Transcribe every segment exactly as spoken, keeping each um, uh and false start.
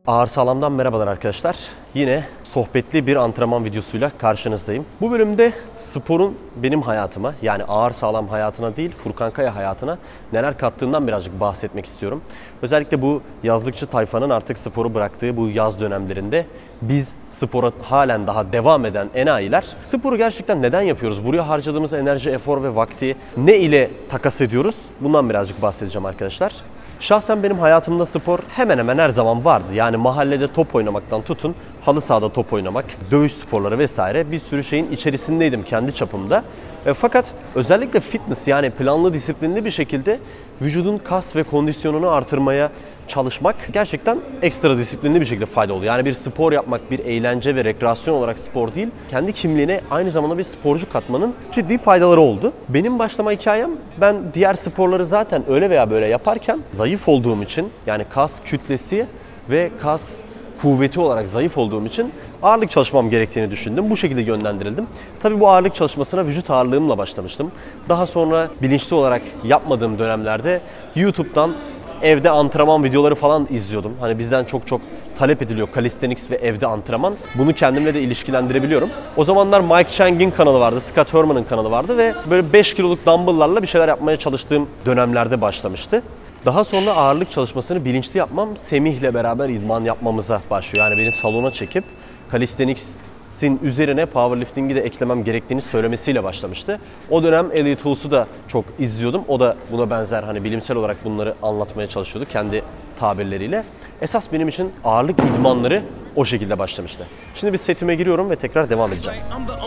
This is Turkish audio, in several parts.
Ağır Sağlam'dan merhabalar arkadaşlar. Yine sohbetli bir antrenman videosuyla karşınızdayım. Bu bölümde sporun benim hayatıma, yani Ağır Sağlam hayatına değil Furkan Kaya hayatına neler kattığından birazcık bahsetmek istiyorum. Özellikle bu yazlıkçı tayfanın artık sporu bıraktığı bu yaz dönemlerinde biz spora halen daha devam eden enayiler sporu gerçekten neden yapıyoruz? Buraya harcadığımız enerji, efor ve vakti ne ile takas ediyoruz? Bundan birazcık bahsedeceğim arkadaşlar. Şahsen benim hayatımda spor hemen hemen her zaman vardı. Yani mahallede top oynamaktan tutun, halı sahada top oynamak, dövüş sporları vesaire bir sürü şeyin içerisindeydim kendi çapımda. E, fakat özellikle fitness, yani planlı, disiplinli bir şekilde vücudun kas ve kondisyonunu artırmaya çalışmak gerçekten ekstra disiplinli bir şekilde fayda oluyor. Yani bir spor yapmak bir eğlence ve rekreasyon olarak spor değil, kendi kimliğine aynı zamanda bir sporcu katmanın ciddi faydaları oldu. Benim başlama hikayem, ben diğer sporları zaten öyle veya böyle yaparken zayıf olduğum için, yani kas kütlesi ve kas kuvveti olarak zayıf olduğum için ağırlık çalışmam gerektiğini düşündüm. Bu şekilde yönlendirildim. Tabii bu ağırlık çalışmasına vücut ağırlığımla başlamıştım. Daha sonra bilinçli olarak yapmadığım dönemlerde YouTube'dan evde antrenman videoları falan izliyordum. Hani bizden çok çok talep ediliyor calisthenics ve evde antrenman. Bunu kendimle de ilişkilendirebiliyorum. O zamanlar Mike Chang'in kanalı vardı, Scott Herman'ın kanalı vardı ve böyle beş kiloluk dumbbell'larla bir şeyler yapmaya çalıştığım dönemlerde başlamıştı. Daha sonra ağırlık çalışmasını bilinçli yapmam, Semih'le beraber idman yapmamıza başlıyor. Yani beni salona çekip calisthenics'in üzerine powerlifting'i de eklemem gerektiğini söylemesiyle başlamıştı. O dönem Elliot Huls'u da çok izliyordum. O da buna benzer hani bilimsel olarak bunları anlatmaya çalışıyordu kendi tabirleriyle. Esas benim için ağırlık idmanları o şekilde başlamıştı. Şimdi bir setime giriyorum ve tekrar devam edeceğiz.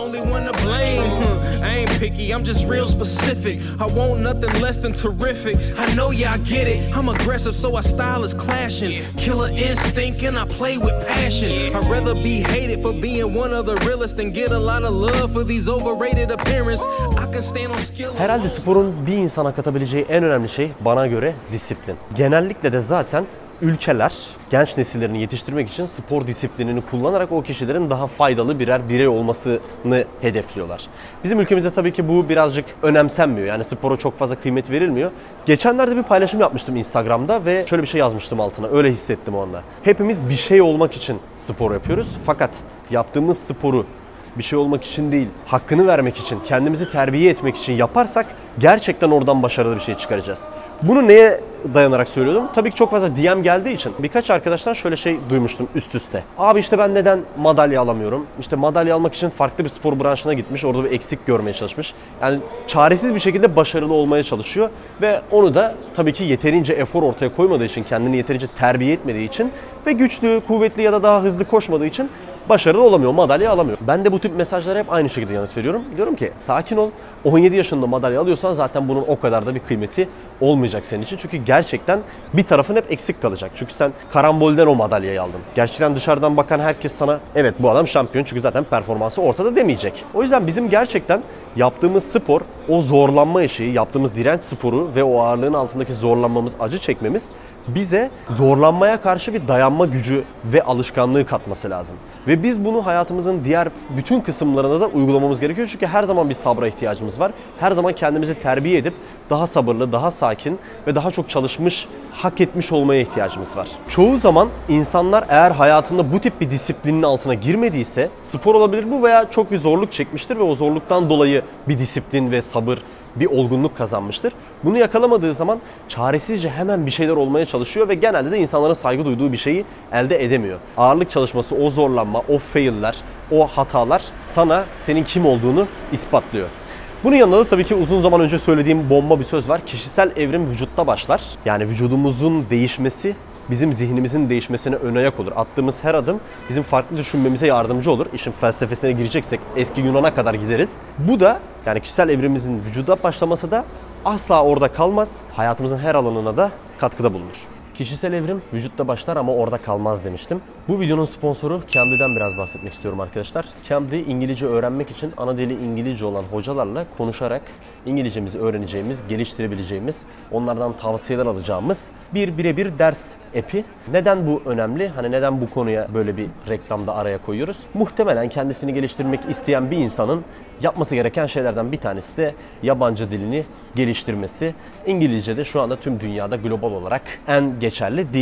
Herhalde sporun bir insana katabileceği en önemli şey bana göre disiplin. Genellikle de zaten ülkeler genç nesillerini yetiştirmek için spor disiplinini kullanarak o kişilerin daha faydalı birer birey olmasını hedefliyorlar. Bizim ülkemizde tabii ki bu birazcık önemsenmiyor. Yani spora çok fazla kıymet verilmiyor. Geçenlerde bir paylaşım yapmıştım Instagram'da ve şöyle bir şey yazmıştım altına. Öyle hissettim o anda. Hepimiz bir şey olmak için spor yapıyoruz. Fakat yaptığımız sporu bir şey olmak için değil, hakkını vermek için, kendimizi terbiye etmek için yaparsak gerçekten oradan başarılı bir şey çıkaracağız. Bunu neye dayanarak söylüyordum? Tabii ki çok fazla D M geldiği için birkaç arkadaştan şöyle şey duymuştum üst üste. Abi işte ben neden madalya alamıyorum? İşte madalya almak için farklı bir spor branşına gitmiş, orada bir eksik görmeye çalışmış. Yani çaresiz bir şekilde başarılı olmaya çalışıyor ve onu da tabii ki yeterince efor ortaya koymadığı için, kendini yeterince terbiye etmediği için ve güçlü, kuvvetli ya da daha hızlı koşmadığı için başarılı olamıyor, madalya alamıyor. Ben de bu tip mesajlara hep aynı şekilde yanıt veriyorum. Diyorum ki sakin ol, on yedi yaşında madalya alıyorsan zaten bunun o kadar da bir kıymeti olmayacak senin için. Çünkü gerçekten bir tarafın hep eksik kalacak. Çünkü sen karambolden o madalyayı aldın. Gerçekten dışarıdan bakan herkes sana evet bu adam şampiyon çünkü zaten performansı ortada demeyecek. O yüzden bizim gerçekten yaptığımız spor, o zorlanma eşiği, yaptığımız direnç sporu ve o ağırlığın altındaki zorlanmamız, acı çekmemiz bize zorlanmaya karşı bir dayanma gücü ve alışkanlığı katması lazım. Ve biz bunu hayatımızın diğer bütün kısımlarına da uygulamamız gerekiyor. Çünkü her zaman bir sabra ihtiyacımız var. Her zaman kendimizi terbiye edip daha sabırlı, daha sakin ve daha çok çalışmış, hak etmiş olmaya ihtiyacımız var. Çoğu zaman insanlar eğer hayatında bu tip bir disiplinin altına girmediyse, spor olabilir bu veya çok bir zorluk çekmiştir ve o zorluktan dolayı bir disiplin ve sabır, bir olgunluk kazanmıştır. Bunu yakalamadığı zaman çaresizce hemen bir şeyler olmaya çalışıyor ve genelde de insanların saygı duyduğu bir şeyi elde edemiyor. Ağırlık çalışması, o zorlanma, o fail'ler, o hatalar sana senin kim olduğunu ispatlıyor. Bunun yanında da tabii ki uzun zaman önce söylediğim bomba bir söz var. Kişisel evrim vücutta başlar. Yani vücudumuzun değişmesi bizim zihnimizin değişmesine ön ayak olur. Attığımız her adım bizim farklı düşünmemize yardımcı olur. İşin felsefesine gireceksek eski Yunan'a kadar gideriz. Bu da yani kişisel evrimimizin vücuda başlaması da asla orada kalmaz. Hayatımızın her alanına da katkıda bulunur. Kişisel evrim vücutta başlar ama orada kalmaz demiştim. Bu videonun sponsoru Cambly'den biraz bahsetmek istiyorum arkadaşlar. Cambly İngilizce öğrenmek için ana dili İngilizce olan hocalarla konuşarak İngilizcemizi öğreneceğimiz, geliştirebileceğimiz, onlardan tavsiyeler alacağımız bir birebir ders app'i. Neden bu önemli? Hani neden bu konuya böyle bir reklamda araya koyuyoruz? Muhtemelen kendisini geliştirmek isteyen bir insanın yapması gereken şeylerden bir tanesi de yabancı dilini geliştirmesi. İngilizce de şu anda tüm dünyada global olarak en geçerli dil.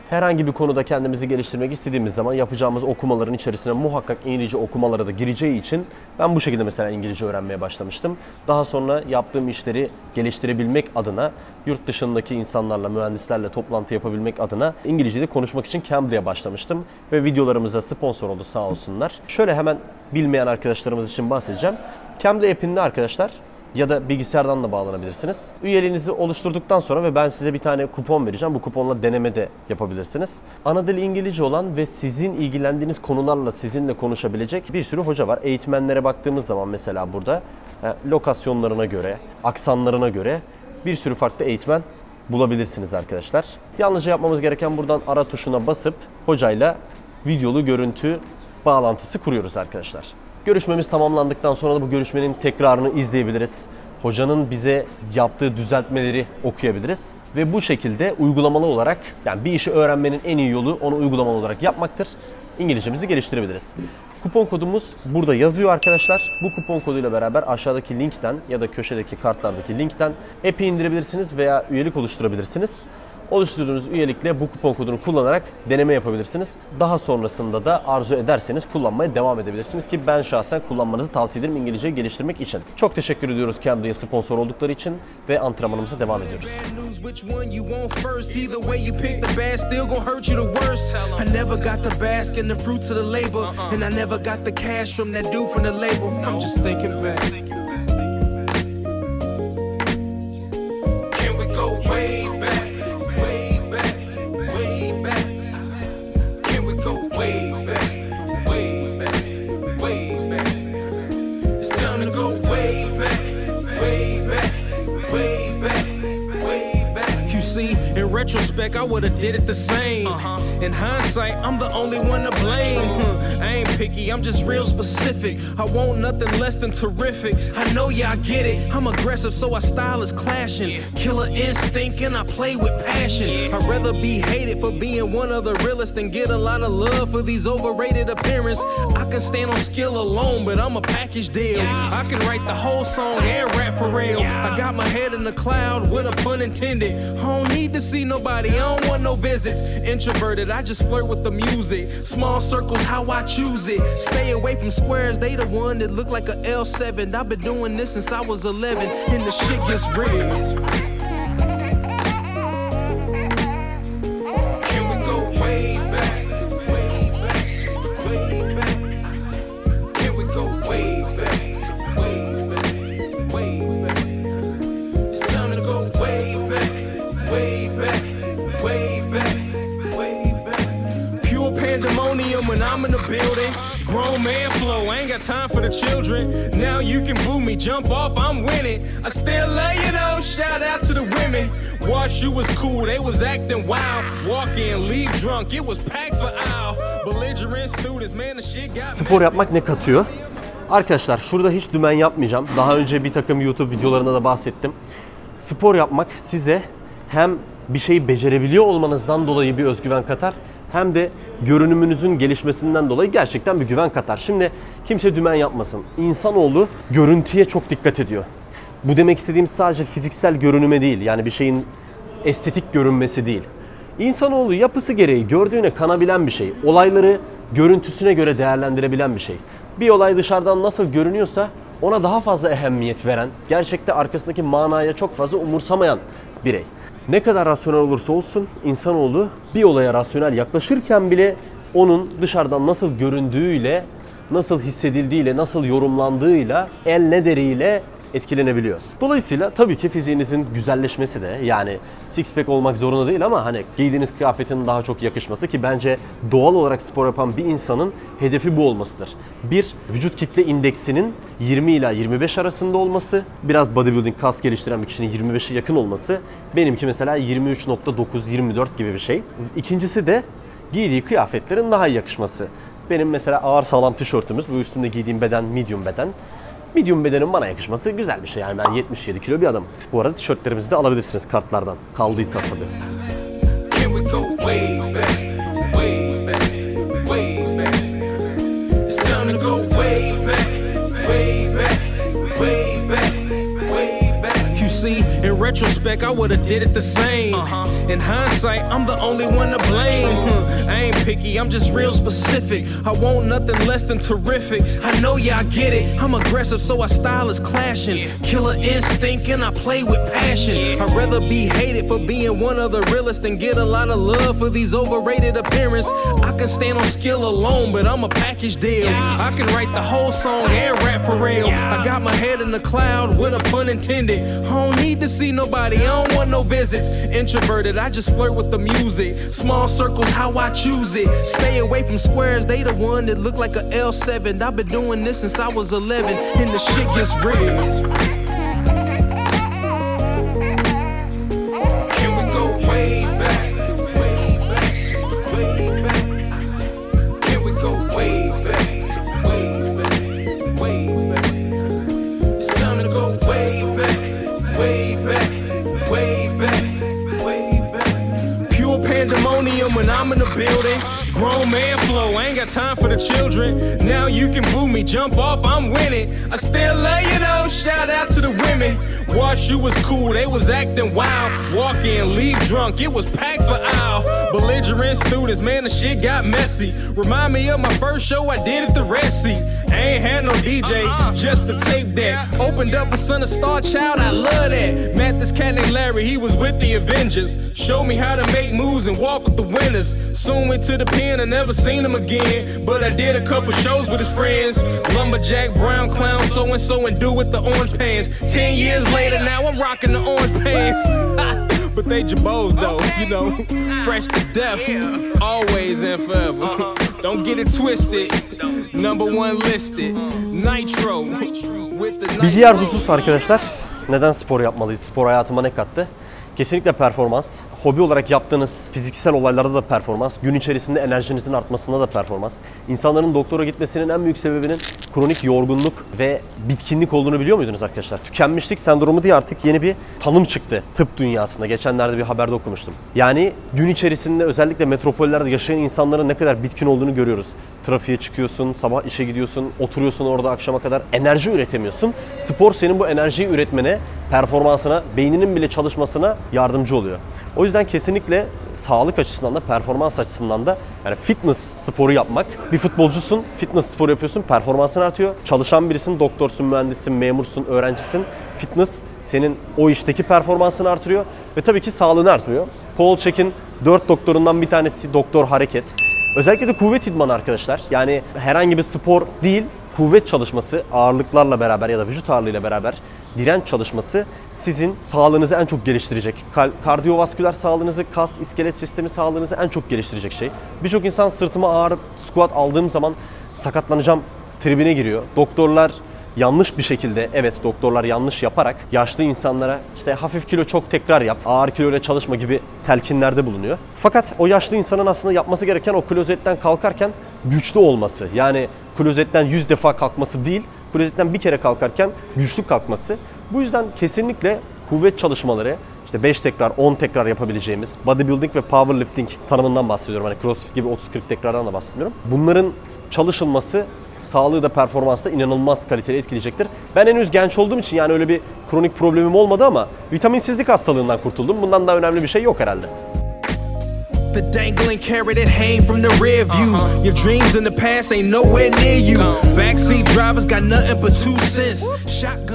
Herhangi bir konuda kendimizi geliştirmek istediğimiz zaman yapacağımız okumaların içerisine muhakkak İngilizce okumaları da gireceği için ben bu şekilde mesela İngilizce öğrenmeye başlamıştım. Daha sonra yaptığım işleri geliştirebilmek adına, yurt dışındaki insanlarla, mühendislerle toplantı yapabilmek adına İngilizce'de konuşmak için Cambly'e başlamıştım. Ve videolarımıza sponsor oldu sağ olsunlar. Şöyle hemen bilmeyen arkadaşlarımız için bahsedeceğim. Cambly app'inde arkadaşlar ya da bilgisayardan da bağlanabilirsiniz. Üyeliğinizi oluşturduktan sonra ve ben size bir tane kupon vereceğim. Bu kuponla deneme de yapabilirsiniz. Ana dili İngilizce olan ve sizin ilgilendiğiniz konularla sizinle konuşabilecek bir sürü hoca var. Eğitmenlere baktığımız zaman mesela burada lokasyonlarına göre, aksanlarına göre bir sürü farklı eğitmen bulabilirsiniz arkadaşlar. Yalnızca yapmamız gereken buradan ara tuşuna basıp hocayla videolu görüntü bağlantısı kuruyoruz arkadaşlar. Görüşmemiz tamamlandıktan sonra da bu görüşmenin tekrarını izleyebiliriz. Hocanın bize yaptığı düzeltmeleri okuyabiliriz. Ve bu şekilde uygulamalı olarak, yani bir işi öğrenmenin en iyi yolu onu uygulamalı olarak yapmaktır. İngilizcemizi geliştirebiliriz. Kupon kodumuz burada yazıyor arkadaşlar. Bu kupon koduyla beraber aşağıdaki linkten ya da köşedeki kartlardaki linkten app'i indirebilirsiniz veya üyelik oluşturabilirsiniz. Oluşturduğunuz üyelikle bu kupon kodunu kullanarak deneme yapabilirsiniz. Daha sonrasında da arzu ederseniz kullanmaya devam edebilirsiniz ki ben şahsen kullanmanızı tavsiye ederim İngilizceyi geliştirmek için. Çok teşekkür ediyoruz Cambly'e sponsor oldukları için ve antrenmanımıza devam ediyoruz. Retrospect, I would've did it the same. Uh-huh. In hindsight, I'm the only one to blame. I ain't picky, I'm just real specific. I want nothing less than terrific. I know y'all get it. I'm aggressive, so our style is clashing. Yeah. Killer instinct, and I play with passion. Yeah. I'd rather be hated for being one of the realest than get a lot of love for these overrated appearance. I can stand on skill alone, but I'm a package deal. Yeah. I can write the whole song and rap for real. Yeah. I got my head in the cloud with a pun intended. I don't need to see nobody, I don't want no visits. Introverted, I just flirt with the music. Small circles, how I choose it. Stay away from squares, they the one that look like a L seven. I've been doing this since I was eleven, and the shit gets real. When I'm in the building, grown man flow, I ain't got time for the children. Now you can boo me, jump off, I'm winning. I still love you though, shout out to the women. Watch, you was cool, they was acting wild. Walk in, leave drunk, it was packed for hour. Belligerent students, man, the shit got messy. Spor yapmak ne katıyor? Arkadaşlar şurada hiç dümen yapmayacağım. Daha önce bir takım YouTube videolarında da bahsettim. Spor yapmak size hem bir şeyi becerebiliyor olmanızdan dolayı bir özgüven katar, hem de görünümünüzün gelişmesinden dolayı gerçekten bir güven katar. Şimdi kimse dümen yapmasın. İnsanoğlu görüntüye çok dikkat ediyor. Bu demek istediğim sadece fiziksel görünüme değil, yani bir şeyin estetik görünmesi değil. İnsanoğlu yapısı gereği gördüğüne kanabilen bir şey. Olayları görüntüsüne göre değerlendirebilen bir şey. Bir olay dışarıdan nasıl görünüyorsa ona daha fazla ehemmiyet veren, gerçekte arkasındaki manaya çok fazla umursamayan birey. Ne kadar rasyonel olursa olsun insanoğlu bir olaya rasyonel yaklaşırken bile onun dışarıdan nasıl göründüğüyle, nasıl hissedildiğiyle, nasıl yorumlandığıyla, el ne deriyle etkilenebiliyor. Dolayısıyla tabii ki fiziğinizin güzelleşmesi de, yani six pack olmak zorunda değil ama hani giydiğiniz kıyafetin daha çok yakışması, ki bence doğal olarak spor yapan bir insanın hedefi bu olmasıdır. Bir, vücut kitle indeksinin yirmi ila yirmi beş arasında olması, biraz bodybuilding, kas geliştiren bir kişinin yirmi beşe yakın olması, benimki mesela yirmi üç nokta dokuz yirmi dört gibi bir şey. İkincisi de giydiği kıyafetlerin daha iyi yakışması. Benim mesela ağır sağlam tişörtümüz, bu üstümde giydiğim beden medium beden. Medium bedenin bana yakışması güzel bir şey. Yani ben yetmiş yedi kilo bir adamım. Bu arada tişörtlerimizi de alabilirsiniz kartlardan. Kaldıysa tabii. see, in retrospect, I would've did it the same. Uh-huh. In hindsight, I'm the only one to blame. Huh. I ain't picky, I'm just real specific. I want nothing less than terrific. I know y'all get it. I'm aggressive, so our style is clashing. Killer instinct, and I play with passion. I'd rather be hated for being one of the realest than get a lot of love for these overrated appearances. I can stand on skill alone, but I'm a package deal. I can write the whole song and rap for real. I got my head in the cloud with a pun intended. I don't need to see nobody, I don't want no visits. Introverted, I just flirt with the music. Small circles, how I choose it. Stay away from squares, they the one that look like a L seven. I've been doing this since I was eleven, and the shit gets real. When I'm in the building, grown man flow, I ain't got time for the children. Now you can boo me, jump off, I'm winning. I still love you though, shout out to the women. Wash, you was cool, they was acting wild. Walk in, leave drunk, it was packed for aisle. Belligerent students, man, the shit got messy. Remind me of my first show I did at the Red Sea. I ain't had no D J, uh-uh. just the tape deck. Opened up for Son of Star Child, I love that. Met this cat named Larry, he was with the Avengers. Showed me how to make moves and walk with the winners. Soon went to the pen, I never seen him again. But I did a couple shows with his friends. Lumberjack, brown clown, so-and-so, and do with the orange pants. Ten years later, now I'm rocking the orange pants. But they jabos though, you know, fresh to death, always and forever. Don't get it twisted, number one listed, Nitro with the Bir diğer husus arkadaşlar, neden spor yapmalıyız? Spor hayatıma ne kattı? Kesinlikle performans. Hobi olarak yaptığınız fiziksel olaylarda da performans. Gün içerisinde enerjinizin artmasında da performans. İnsanların doktora gitmesinin en büyük sebebinin kronik yorgunluk ve bitkinlik olduğunu biliyor muydunuz arkadaşlar? Tükenmişlik sendromu diye artık yeni bir tanım çıktı tıp dünyasında. Geçenlerde bir haberde okumuştum. Yani gün içerisinde özellikle metropollerde yaşayan insanların ne kadar bitkin olduğunu görüyoruz. Trafiğe çıkıyorsun, sabah işe gidiyorsun, oturuyorsun orada akşama kadar, enerji üretemiyorsun. Spor senin bu enerjiyi üretmene, performansına, beyninin bile çalışmasına yardımcı oluyor. O yüzden kesinlikle sağlık açısından da, performans açısından da, yani fitness sporu yapmak. Bir futbolcusun, fitness sporu yapıyorsun, performansın artıyor. Çalışan birisin, doktorsun, mühendissin, memursun, öğrencisin. Fitness senin o işteki performansını artırıyor ve tabii ki sağlığını artırıyor. Paul Chek'in dört doktorundan bir tanesi Doktor Hareket. Özellikle de kuvvet idmanı arkadaşlar. Yani herhangi bir spor değil, kuvvet çalışması, ağırlıklarla beraber ya da vücut ağırlığıyla beraber direnç çalışması sizin sağlığınızı en çok geliştirecek. Kardiyovasküler sağlığınızı, kas, iskelet sistemi sağlığınızı en çok geliştirecek şey. Birçok insan sırtıma ağır squat aldığım zaman sakatlanacağım tribine giriyor. Doktorlar yanlış bir şekilde, evet doktorlar yanlış yaparak yaşlı insanlara işte hafif kilo çok tekrar yap, ağır kiloyla çalışma gibi telkinlerde bulunuyor. Fakat o yaşlı insanın aslında yapması gereken o klozetten kalkarken güçlü olması. Yani klozetten yüz defa kalkması değil, klozetten bir kere kalkarken güçlü kalkması. Bu yüzden kesinlikle kuvvet çalışmaları, işte beş tekrar, on tekrar yapabileceğimiz bodybuilding ve powerlifting tanımından bahsediyorum. Hani crossfit gibi otuz kırk tekrardan da bahsetmiyorum. Bunların çalışılması sağlığı da performansı da inanılmaz kaliteli etkileyecektir. Ben henüz genç olduğum için yani öyle bir kronik problemim olmadı ama vitaminsizlik hastalığından kurtuldum. Bundan daha önemli bir şey yok herhalde. The dangling carrot that hang from the rear view. Uh-huh. Your dreams in the past ain't nowhere near you. Uh-huh. Backseat drivers got nothing but two cents. Shot